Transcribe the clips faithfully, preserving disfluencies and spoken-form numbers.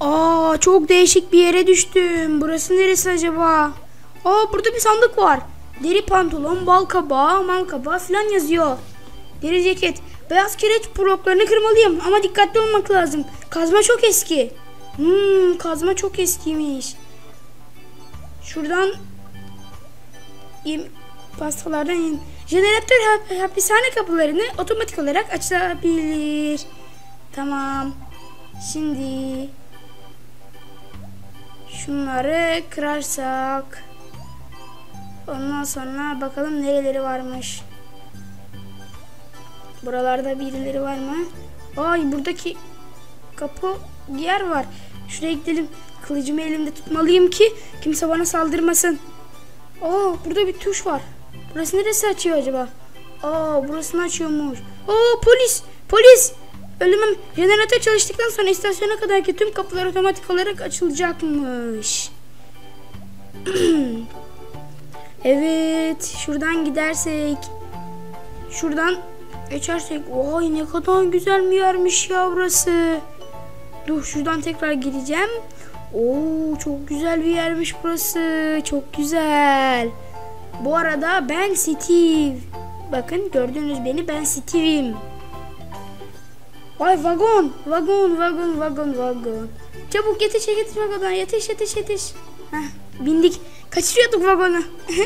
Aa, çok değişik bir yere düştüm. Burası neresi acaba? Aa, burada bir sandık var. Deri pantolon, bal kabağı, mal kabağı falan yazıyor. Deri ceket. Beyaz kireç bloklarını kırmalıyım ama dikkatli olmak lazım. Kazma çok eski. Hmm, kazma çok eskiymiş. Şuradan pastalardan in. Jeneratör hap hapishane kapılarını otomatik olarak açılabilir. Tamam. Şimdi şunları kırarsak ondan sonra bakalım nereleri varmış. Buralarda birileri var mı? Ay, buradaki kapı bir yer var. Şuraya gidelim. Kılıcımı elimde tutmalıyım ki kimse bana saldırmasın. Aa, burada bir tuş var. Burası neresi açıyor acaba? Aa, burasını açıyormuş. Aa, polis! Polis! Ölümüm. Jeneratör çalıştıktan sonra istasyona kadarki tüm kapılar otomatik olarak açılacakmış. Evet, şuradan gidersek, şuradan geçersek, vay ne kadar güzel bir yermiş ya burası. Dur, şuradan tekrar gireceğim. Oo, çok güzel bir yermiş burası. Çok güzel. Bu arada ben Steve. Bakın, gördüğünüz beni, ben Steve'im. Vay, vagon, vagon, vagon, vagon, vagon. Çabuk yetiş, yetiş vagona, yetiş, yetiş, yetiş. Heh, bindik. Kaçırıyorduk vagonu.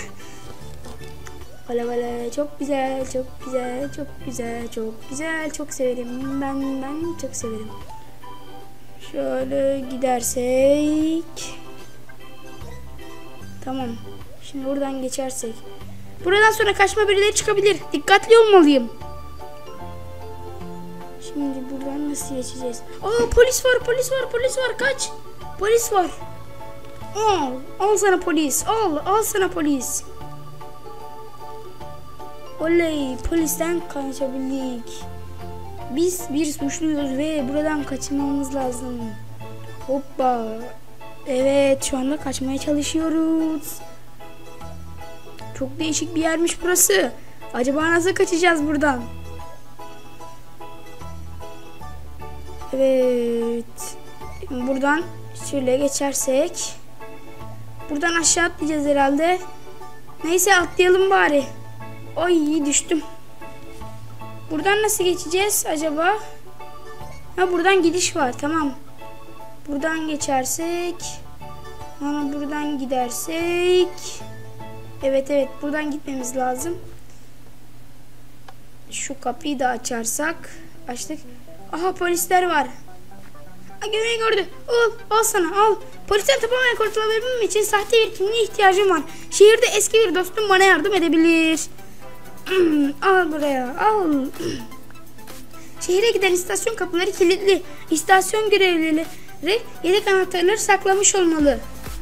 Valla valla, çok güzel, çok güzel, çok güzel, çok güzel, çok severim. Ben, ben çok severim. Şöyle gidersek. Tamam. Şimdi buradan geçersek. Buradan sonra kaçma birileri çıkabilir. Dikkatli olmalıyım. Şimdi buradan nasıl geçeceğiz? Aa, polis var, polis var, polis var. Kaç. Polis var. Al, al sana polis. Al, al sana polis. Oley, polisten kaçabildik. Biz bir suçluyuz ve buradan kaçmamız lazım. Hoppa. Evet, şu anda kaçmaya çalışıyoruz. Çok değişik bir yermiş burası. Acaba nasıl kaçacağız buradan? Evet. Buradan şöyle geçersek. Buradan aşağı atlayacağız herhalde. Neyse, atlayalım bari. Ay, düştüm. Buradan nasıl geçeceğiz acaba? Ha, buradan gidiş var, tamam. Buradan geçersek. Ama buradan gidersek. Evet evet, buradan gitmemiz lazım. Şu kapıyı da açarsak. Açtık. Aha, polisler var. Görevi gördü. Al, al sana, al. Polisten tamamen kurtulabilmem için sahte bir kimliğe ihtiyacım var. Şehirde eski bir dostum bana yardım edebilir. Al buraya, al. Şehre giden istasyon kapıları kilitli. İstasyon görevlileri yedek anahtarları saklamış olmalı.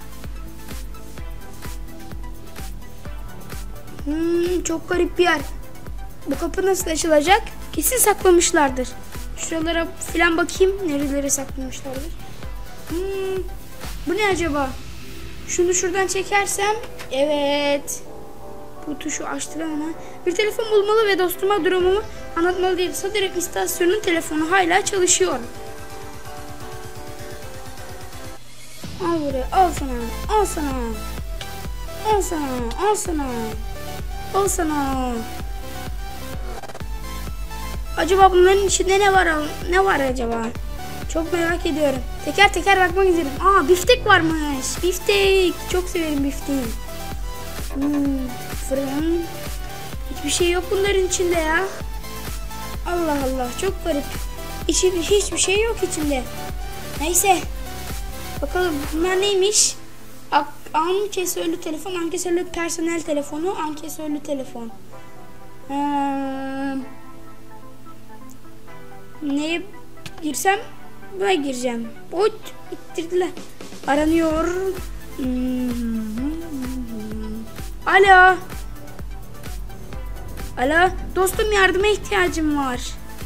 Hmm, çok garip bir yer. Bu kapı nasıl açılacak? Kesin saklamışlardır. Şuralara filan bakayım. Nerelere saklamışlardır. Hmm, bu ne acaba? Şunu şuradan çekersem. Evet. Bu tuşu açtılar ona. Bir telefon bulmalı ve dostuma durumumu anlatmalıyım. Sanırım istasyonun telefonu hala çalışıyor. Al buraya. Al sana. Al sana. Al sana. Al sana. Al sana. Acaba bunların içinde ne var? Ne var acaba? Çok merak ediyorum. Teker teker bakmak istedim. Aa, biftek varmış. Biftek. Çok severim bifteği. Hmm, fırın. Hiçbir şey yok bunların içinde ya. Allah Allah, çok garip. İçi, hiçbir şey yok içinde. Neyse. Bakalım bunlar neymiş? Ankesörlü telefon, ankesörlü personel telefonu, ankesörlü telefon. Hmm. Neye girsem? Buraya gireceğim. Oy, ittirdiler. Aranıyor. Hmm. Alo. Alo. Dostum, yardıma ihtiyacım var.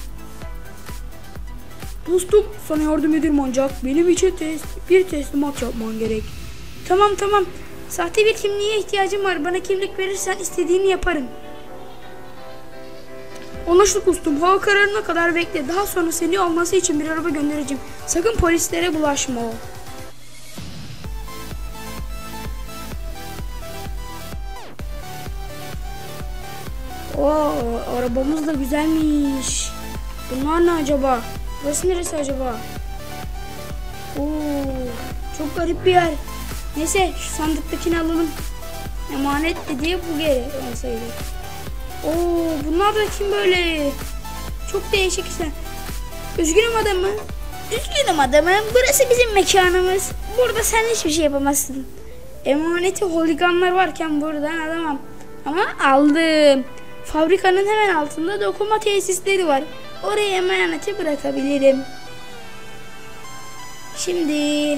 Dostum, sana yardım ederim ancak benim için test, bir teslimat yapman gerek. Tamam tamam. Sahte bir kimliğe ihtiyacım var. Bana kimlik verirsen istediğini yaparım. Anlaştık ustum. Hava kararına kadar bekle. Daha sonra seni alması için bir araba göndereceğim. Sakın polislere bulaşma. Oo, arabamız da güzelmiş. Bunlar ne acaba? Burası neresi acaba? Oo, çok garip bir yer. Neyse şu sandıktakini alalım. Emanet dediği bu geri olsa gerek. Oo, bunlar da kim böyle? Çok değişik işte. Üzgünüm adamı. Üzgünüm adamım. Burası bizim mekanımız. Burada sen hiçbir şey yapamazsın. Emaneti holiganlar varken buradan alamam. Ama aldım. Fabrikanın hemen altında dokuma tesisleri var. Oraya emaneti bırakabilirim. Şimdi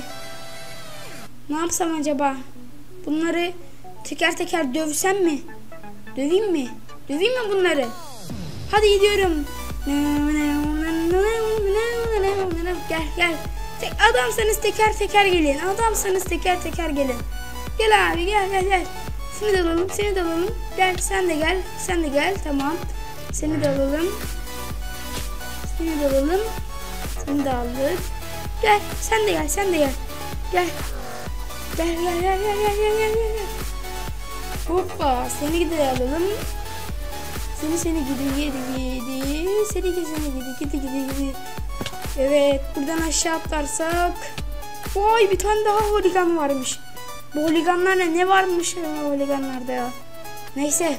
ne yapsam acaba? Bunları teker teker dövsem mi? Döveyim mi? Döveyim mi bunları? Hadi gidiyorum. Gel gel. Tek adamsanız teker teker gelin. Adamsanız teker teker gelin. Gel abi gel gel gel. Seni de alalım, seni de alalım. Gel sen de gel, sen de gel. Tamam. Seni de alalım. Seni de alalım. Seni de aldık. Gel, sen de gel, sen de gel. Gel. Gel gel gel gel gel gel gel gel. Hoppa, seni de alalım. Seni seni gidi gidi gidi. Seni gidi seni gidi gidi gidi gidi. Evet, buradan aşağı atlarsak. Vay, bir tane daha holigan varmış. Bu holiganlarda ne varmış ya holiganlarda ya. Neyse.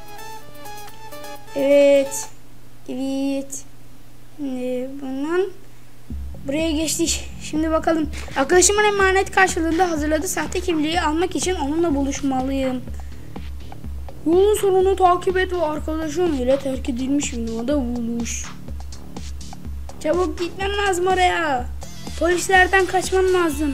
Evet. Evet. Şimdi bunun buraya geçtik. Şimdi bakalım. Arkadaşımın emanet karşılığında hazırladığı sahte kimliği almak için onunla buluşmalıyım. Yolun sonunu takip et ve arkadaşın ile terk edilmiş binada buluş. Çabuk gitmem lazım oraya. Polislerden kaçmam lazım.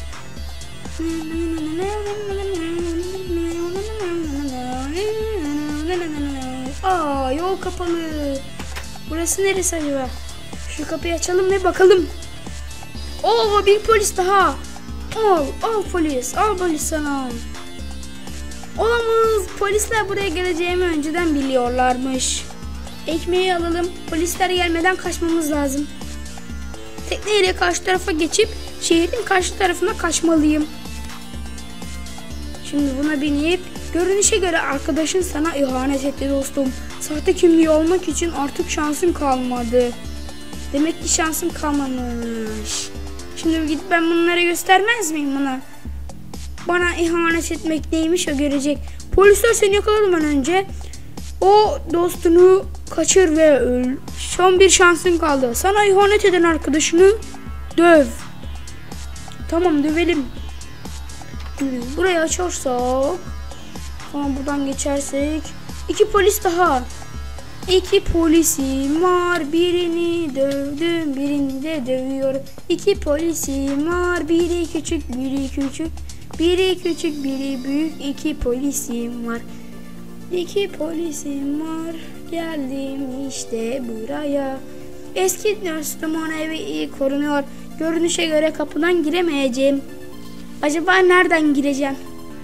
Aa, yol kapalı. Burası neresi acaba? Şu kapıyı açalım ve bakalım. Oo, bir polis daha. Al, al polis, al polis sana. Olamaz. Polisler buraya geleceğimi önceden biliyorlarmış. Ekmeği alalım. Polisler gelmeden kaçmamız lazım. Tekneyle karşı tarafa geçip şehrin karşı tarafına kaçmalıyım. Şimdi buna binip, görünüşe göre arkadaşın sana ihanet etti dostum. Sahte kimliği olmak için artık şansın kalmadı. Demek ki şansım kalmamış. Şimdi gidip ben bunlara göstermez miyim buna? Bana ihanet etmek neymiş o görecek. Polisler seni yakaladılar önce. O dostunu kaçır ve öl. Son bir şansın kaldı. Sana ihanet eden arkadaşını döv. Tamam, dövelim. Burayı açarsak, sonra buradan geçersek, iki polis daha. İki polisim var, birini dövdüm, birini de dövüyorum. İki polisim var, biri küçük, biri küçük, biri küçük, biri büyük. İki polisim var. İki polisim var, geldim işte buraya. Eski dostum evi iyi korunuyor. Görünüşe göre kapıdan giremeyeceğim. Acaba nereden gireceğim?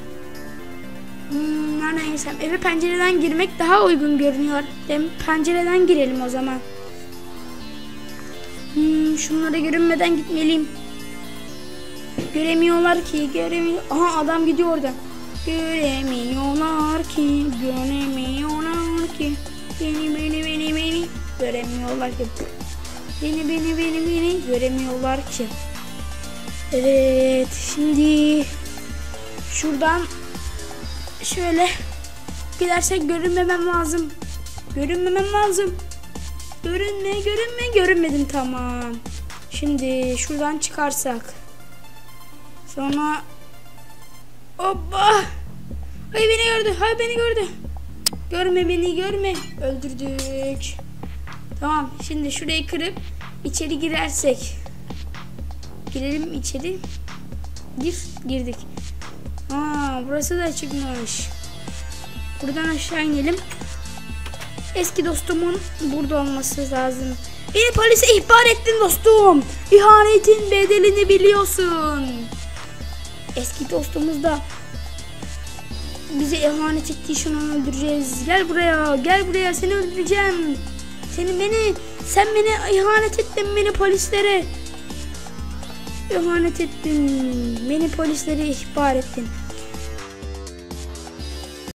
Hmm, nereden girsem? Eve pencereden girmek daha uygun görünüyor. Hem pencereden girelim o zaman. Hmm, şunlara görünmeden gitmeliyim. Göremiyorlar ki, göremiyor. Aha, adam gidiyor oradan. Göremiyorlar ki, göremiyorlar ki. Beni beni beni beni göremiyorlar ki. Beni beni beni beni göremiyorlar ki. Evet, şimdi şuradan şöyle gidersek görünmemem lazım. Görünmemem lazım. Görünme, görünme, görünmedim, tamam. Şimdi şuradan çıkarsak. Sonra hoppa. Ay, beni gördü. Hay, beni gördü. Görme beni, görme. Öldürdük. Tamam, şimdi şurayı kırıp içeri girersek. Girelim içeri. Gir, girdik. Aa, burası da çıkmış. Buradan aşağı inelim. Eski dostumun burada olması lazım. Beni polise ihbar ettin dostum. İhanetin bedelini biliyorsun. Eski dostumuz da bize ihanet ettiği için onu öldüreceğiz. Gel buraya, gel buraya, seni öldüreceğim. Seni beni, sen beni ihanet ettin, beni polislere ihanet ettin. Beni polislere ihbar ettin.